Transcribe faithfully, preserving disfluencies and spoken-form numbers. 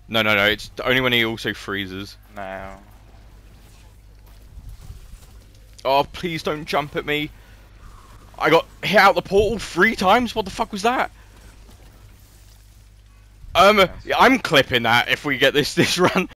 No, no, no. It's only when he also freezes. No. Oh, please don't jump at me. I got hit out the portal three times. What the fuck was that? Um, yeah, I'm clipping that if we get this this run.